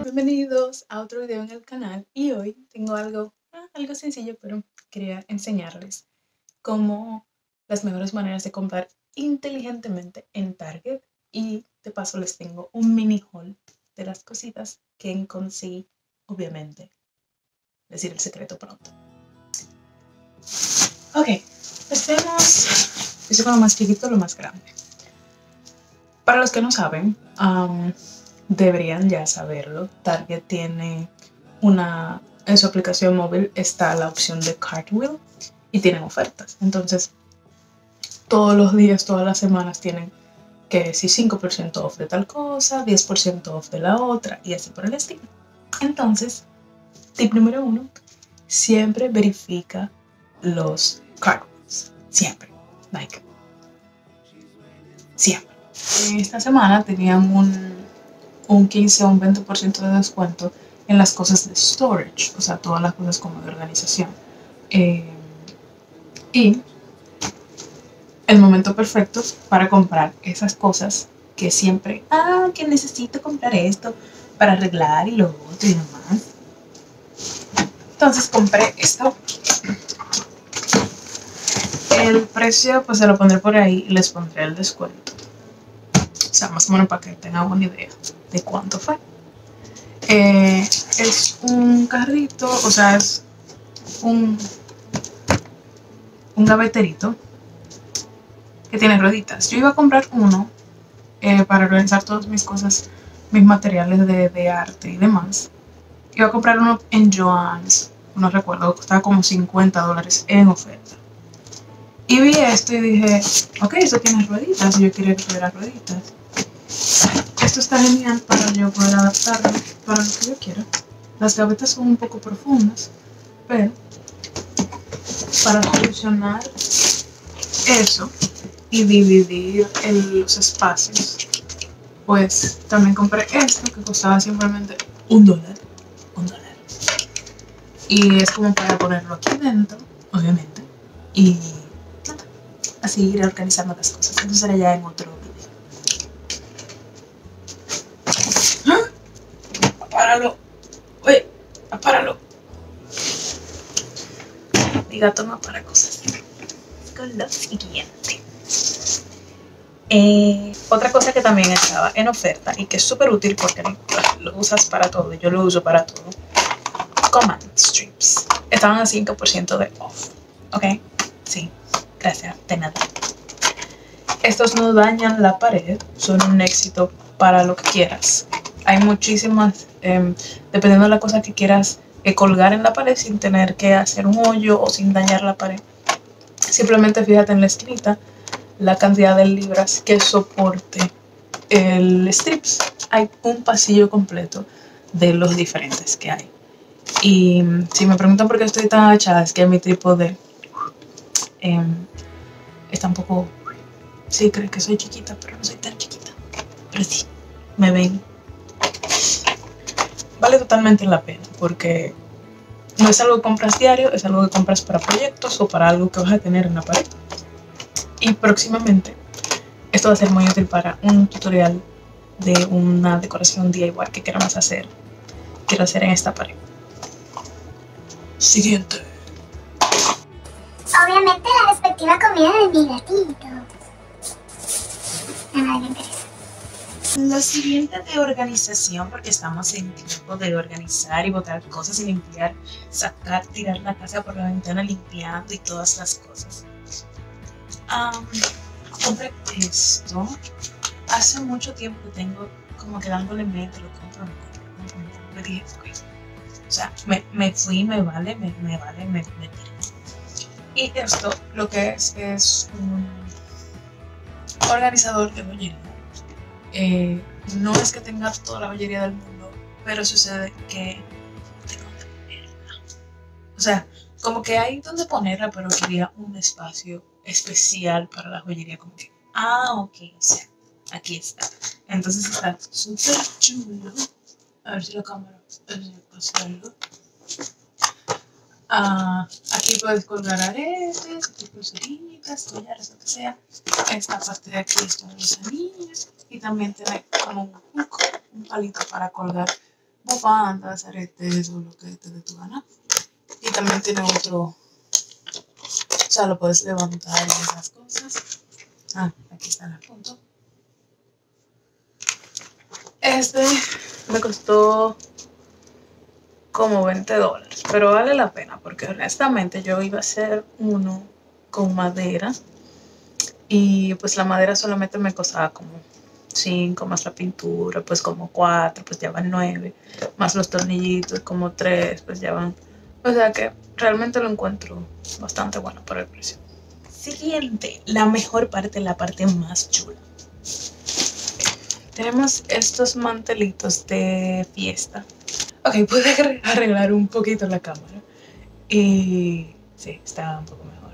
bienvenidos a otro video en el canal y hoy tengo algo sencillo, pero quería enseñarles cómo las mejores maneras de comprar inteligentemente en Target, y de paso les tengo un mini haul de las cositas que conseguí. Obviamente decir el secreto pronto. Ok, empecemos con lo más chiquito, lo más grande. Para los que no saben, deberían ya saberlo, Target tiene en su aplicación móvil está la opción de Cartwheel y tienen ofertas. Entonces, todos los días, todas las semanas tienen que si 5% off de tal cosa, 10% off de la otra y así por el estilo. Entonces, tip número 1, siempre verifica los Cartwheels. Siempre. Siempre. Esta semana tenían un 15 o un 20% de descuento en las cosas de storage, o sea, todas las cosas como de organización. Y el momento perfecto para comprar esas cosas que siempre, que necesito comprar esto para arreglar y lo otro y demás. Entonces compré esto. El precio pues se lo pondré por ahí y les pondré el descuento. O sea, más o menos para que tengan una idea de cuánto fue. Es un carrito, o sea, es un gaveterito que tiene rueditas. Yo iba a comprar uno para organizar todas mis cosas, mis materiales de arte y demás. Iba a comprar uno en Joann's, no recuerdo, costaba como $50 en oferta. Y vi esto y dije, ok, esto tiene rueditas, yo quería que tuviera rueditas. Esto está genial para yo poder adaptarlo para lo que yo quiera. Las gavetas son un poco profundas, pero para solucionar eso y dividir los espacios, pues también compré esto que costaba simplemente $1. Y es como para ponerlo aquí dentro, obviamente, y nada, así ir organizando las cosas. Eso será ya en otro video. ¡Ah! ¡Apáralo! ¡Oye! ¡Apáralo! Mi gato no para cosas. Con lo siguiente. Otra cosa que también estaba en oferta y que es súper útil porque lo usas para todo, yo lo uso para todo. Command strips. Estaban a 5% de off. ¿Ok? Sí, gracias, de nada. Estos no dañan la pared, son un éxito para lo que quieras. Hay muchísimas, dependiendo de la cosa que quieras colgar en la pared sin tener que hacer un hoyo o sin dañar la pared. Simplemente fíjate en la esquinita la cantidad de libras que soporte el strips. Hay un pasillo completo de los diferentes que hay. Y si me preguntan por qué estoy tan agachada, es que mi trípode está un poco... Sí, creen que soy chiquita, pero no soy tan chiquita. Pero sí, me ven. Vale totalmente la pena porque no es algo que compras diario, es algo que compras para proyectos o para algo que vas a tener en la pared. Y próximamente esto va a ser muy útil para un tutorial de una decoración DIY que queremos hacer. Quiero hacer en esta pared. Siguiente. Obviamente la respectiva comida de mi gatito. A nadie le interesa. Lo siguiente de organización, porque estamos en tiempo de organizar y botar cosas y limpiar, sacar, tirar la casa por la ventana limpiando y todas las cosas. Compré esto. Hace mucho tiempo que tengo como que dándole mente, lo compro. Me dije, okay. O sea, me fui, me vale. Y esto lo que es un organizador de joyería. No es que tenga toda la joyería del mundo, pero sucede que no tengo dónde ponerla. O sea, como que hay donde ponerla, pero quería un espacio especial para la joyería. Como que, ok, o sea, aquí está. Entonces está súper chulo. A ver si la cámara, a ver si puedo hacerlo. Aquí puedes colgar aretes, pulseritas, collares, lo que sea. Esta parte de aquí están los anillos y también tiene como un palito para colgar como pandas, aretes o lo que te dé tu gana. Y también tiene otro, o sea, lo puedes levantar y esas cosas. Ah, aquí está la foto. Este me costó como $20, pero vale la pena porque honestamente yo iba a hacer uno con madera y pues la madera solamente me costaba como 5 más la pintura, pues como 4, pues ya van 9, más los tornillitos como 3, pues ya van, o sea que realmente lo encuentro bastante bueno por el precio. Siguiente, la mejor parte, la parte más chula. Tenemos estos mantelitos de fiesta. Ok, pude arreglar un poquito la cámara. Y sí, está un poco mejor.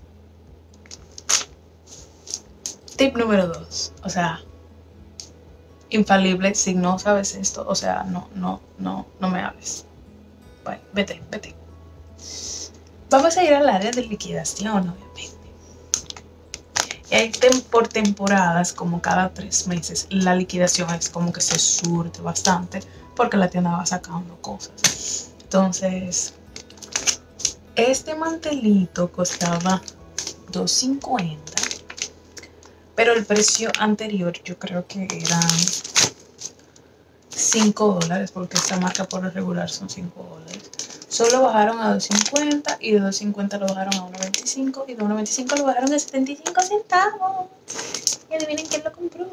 Tip número 2. O sea, infalible, si no sabes esto, o sea, no me hables. Bye, vete. Vamos a ir al área de liquidación, obviamente. Y hay por temporadas, como cada 3 meses, la liquidación es como que se surte bastante porque la tienda va sacando cosas. Entonces, este mantelito costaba $2.50, pero el precio anterior yo creo que eran $5 porque esta marca por lo regular son $5. Solo bajaron a $2.50 y de $2.50 lo bajaron a $1.25 y de $1.25 lo bajaron a 75 centavos. Y adivinen quién lo compró.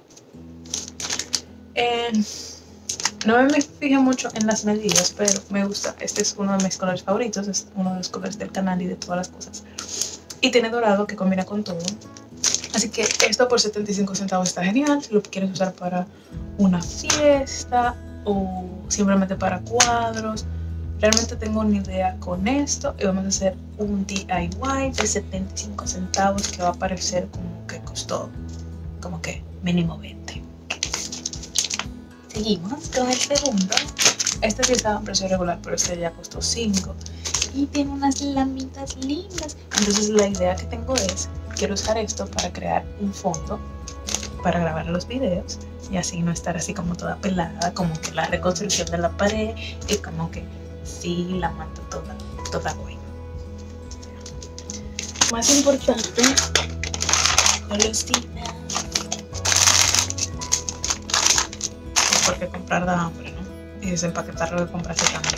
No me fijé mucho en las medidas, pero me gusta. Este es uno de mis colores favoritos, es uno de los colores del canal y de todas las cosas. Y tiene dorado que combina con todo. Así que esto por 75 centavos está genial. Si lo quieres usar para una fiesta o simplemente para cuadros. Realmente tengo una idea con esto y vamos a hacer un DIY de 75 centavos que va a parecer como que costó como que mínimo 20. Seguimos con el segundo. Este sí estaba en precio regular, pero este ya costó 5 y tiene unas lamitas lindas. Entonces la idea que tengo es, quiero usar esto para crear un fondo para grabar los videos y así no estar así como toda pelada, como que la reconstrucción de la pared y como que sí la mando toda buena. Más importante, golosinas. Porque comprar da hambre, ¿no? Y desempaquetar lo que compraste también.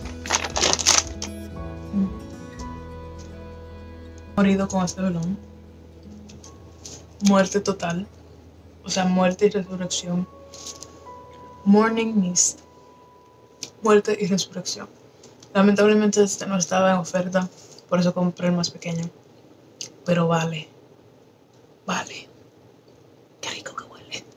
Morido con este velón. Muerte total. O sea, muerte y resurrección. Morning Mist. Muerte y resurrección. Lamentablemente este no estaba en oferta, por eso compré el más pequeño. Pero vale. Qué rico que huele.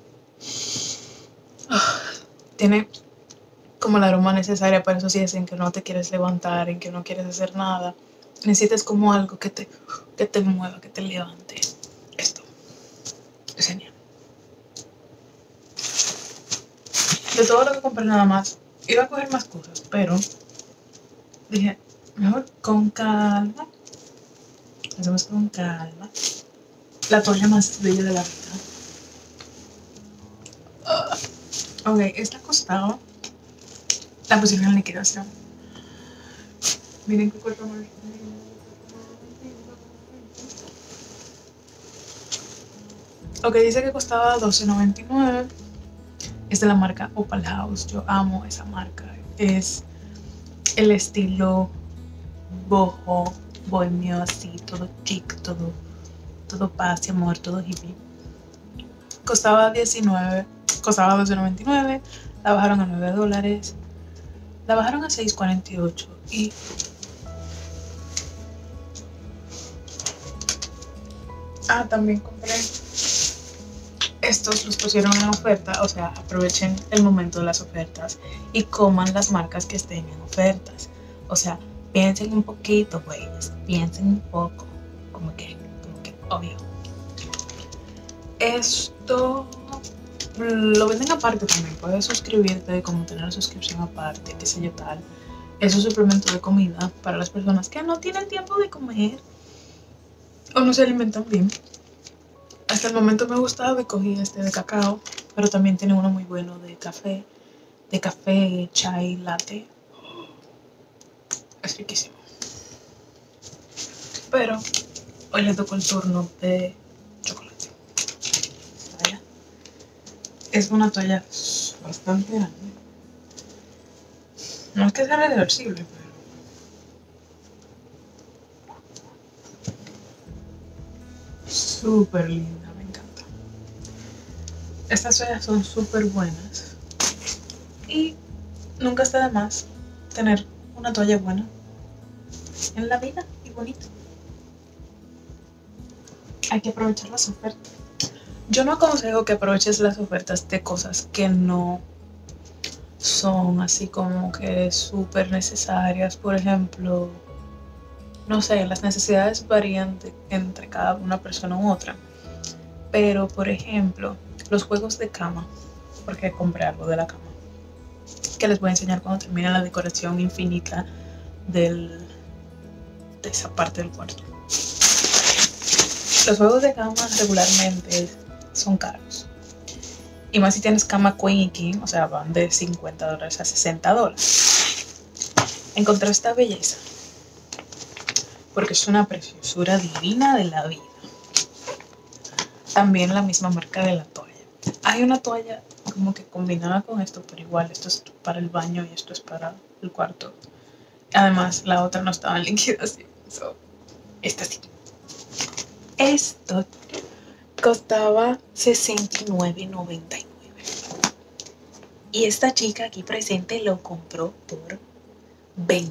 Tiene como la aroma necesaria para esos días en que no te quieres levantar, en que no quieres hacer nada. Necesitas como algo que te mueva, que te levante. Esto es genial. De todo lo que compré nada más, iba a coger más cosas, pero dije, mejor con calma. Hacemos con calma. La toalla más bella de la vida. Ok, esta costaba. La pusieron en liquidación. Miren qué cuerpo más. Ok, dice que costaba $12.99. Es de la marca Opal House. Yo amo esa marca. Es el estilo boho, bohemio, así, todo chic, todo paz y amor, todo hippie. Costaba $12.99. La bajaron a $9. La bajaron a $6.48 y también compré estos, los pusieron en oferta, o sea, aprovechen el momento de las ofertas y coman las marcas que estén en ofertas. O sea, piensen un poquito, güeyes, piensen un poco, como que obvio. Esto lo venden aparte también, puedes suscribirte, como tener la suscripción aparte, qué sé yo tal. Es un suplemento de comida para las personas que no tienen tiempo de comer o no se alimentan bien. Hasta el momento me ha gustado y cogí este de cacao, pero también tiene uno muy bueno de café de café, chai, latte. Es riquísimo. Pero hoy le tocó el turno de chocolate. ¿Vaya? Es una toalla bastante grande. No es que sea reversible, pero súper linda, me encanta. Estas toallas son súper buenas y nunca está de más tener una toalla buena en la vida y bonita. Hay que aprovechar las ofertas. Yo no aconsejo que aproveches las ofertas de cosas que no son así como que súper necesarias. Por ejemplo, no sé, las necesidades varían entre cada una persona u otra. Pero, por ejemplo, los juegos de cama, porque compré algo de la cama, que les voy a enseñar cuando termine la decoración infinita de esa parte del cuarto. Los juegos de cama regularmente son caros. Y más si tienes cama queen y king, o sea, van de $50 a $60. Encontré esta belleza porque es una preciosura divina de la vida. También la misma marca de la toalla. Hay una toalla como que combinada con esto, pero igual esto es para el baño y esto es para el cuarto. Además, la otra no estaba en liquidación. Esta sí. Esto costaba $69.99. Y esta chica aquí presente lo compró por $20.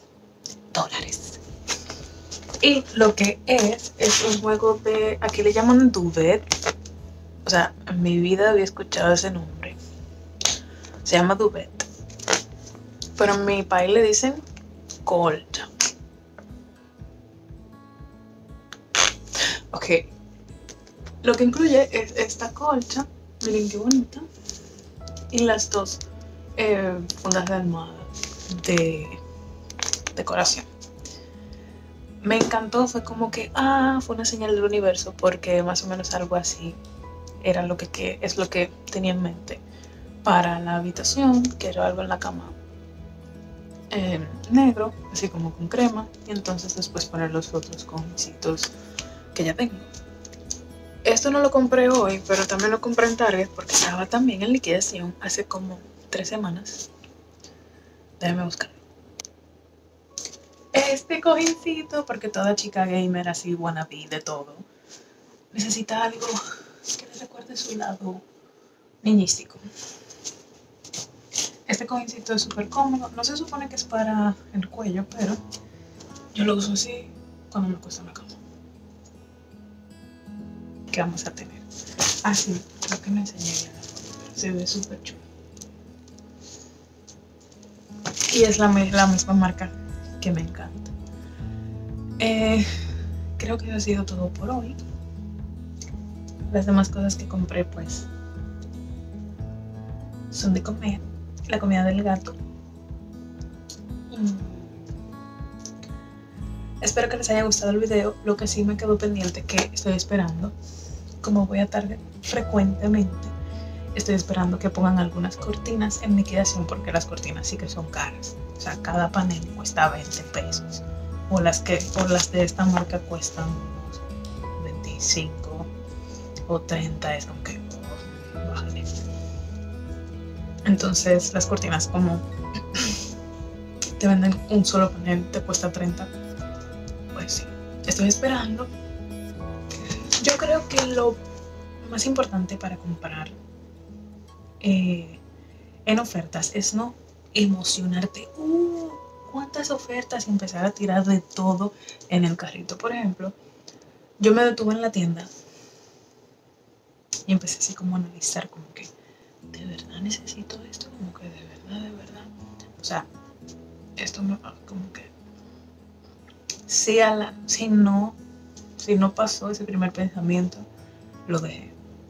Y lo que es un juego de, aquí le llaman duvet. O sea, en mi vida había escuchado ese nombre. Se llama duvet. Pero en mi país le dicen colcha. Ok. Lo que incluye es esta colcha. Miren qué bonita. Y las dos fundas de almohada de decoración. Me encantó, fue como que, fue una señal del universo, porque más o menos algo así era lo que es lo que tenía en mente para la habitación. Quiero algo en la cama negro, así como con crema, y entonces después poner los otros cojincitos que ya tengo. Esto no lo compré hoy, pero también lo compré en Target porque estaba también en liquidación hace como 3 semanas. Déjame buscarlo. Este cojincito, porque toda chica gamer así wannabe de todo necesita algo que le recuerde su lado niñístico. Este cojincito es súper cómodo. No se supone que es para el cuello, pero yo lo uso así cuando me acuesto en la cama. ¿Qué vamos a tener? Así, lo que me enseñé en la foto. Se ve súper chulo. Y es la misma marca que me encanta. Creo que eso ha sido todo por hoy. Las demás cosas que compré pues son de comer. La comida del gato. Espero que les haya gustado el video. Lo que sí me quedó pendiente, que estoy esperando, como voy a Target frecuentemente, estoy esperando que pongan algunas cortinas en liquidación, porque las cortinas sí que son caras. O sea, cada panel cuesta 20 pesos. O las de esta marca cuestan unos 25 o 30. Es como que bájale. Entonces las cortinas, como te venden un solo panel, te cuesta 30. Pues sí, estoy esperando. Yo creo que lo más importante para comprar en ofertas es no emocionarte. ¿Cuántas ofertas? Y empezar a tirar de todo en el carrito. Por ejemplo, yo me detuve en la tienda y empecé así como a analizar, como que ¿de verdad necesito esto? Como que de verdad. O sea, esto me como que si no pasó ese primer pensamiento, lo dejé.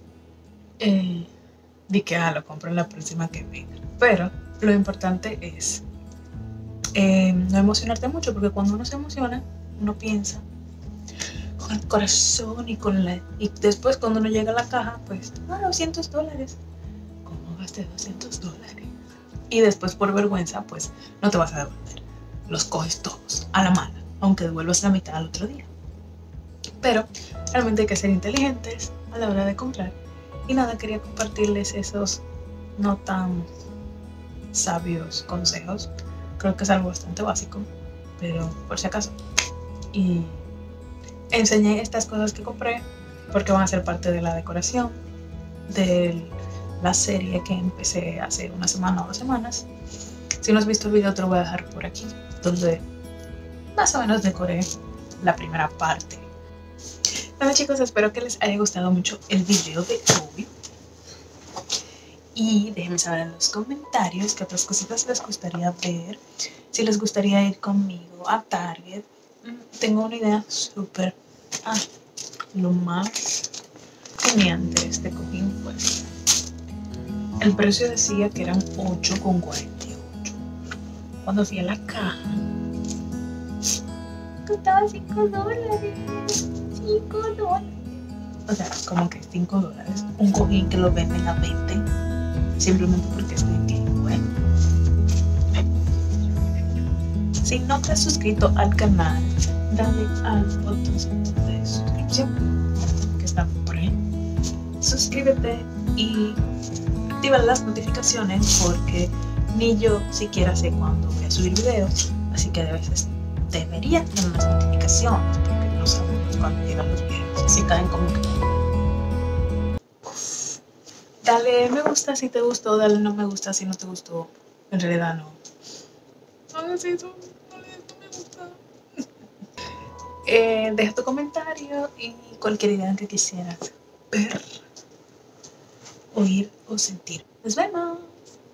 Di que lo compro en la próxima que venga. Pero lo importante es no emocionarte mucho, porque cuando uno se emociona, uno piensa con el corazón y y después cuando uno llega a la caja, pues $200. ¿Cómo gasté $200? y después por vergüenza pues no te vas a devolver. Los coges todos a la mala, aunque devuelvas la mitad al otro día. Pero realmente hay que ser inteligentes a la hora de comprar. Y nada, quería compartirles esos no tan sabios consejos. Creo que es algo bastante básico, pero por si acaso. Y enseñé estas cosas que compré porque van a ser parte de la decoración de la serie que empecé hace una semana o 2 semanas. Si no has visto el video te lo voy a dejar por aquí, donde más o menos decoré la primera parte. Bueno chicos, espero que les haya gustado mucho el video de hoy. Y déjenme saber en los comentarios qué otras cositas les gustaría ver. Si les gustaría ir conmigo a Target. Tengo una idea súper... lo más genial de este cojín pues el precio decía que eran $8,48. Cuando fui a la caja costaba $5. $5. O sea, como que $5. Un cojín que lo venden a 20 simplemente porque es de bueno. Si no te has suscrito al canal, dale al botón de suscripción que está por ahí. Suscríbete y activa las notificaciones porque ni yo siquiera sé cuándo voy a subir videos, así que a veces debería tener unas notificaciones porque no sabemos cuándo llegan los videos, así caen como que... Dale me gusta si te gustó, dale no me gusta si no te gustó. En realidad no. No hagas eso, dale no me gusta. Deja tu comentario y cualquier idea que quisieras ver, oír o sentir. Nos vemos.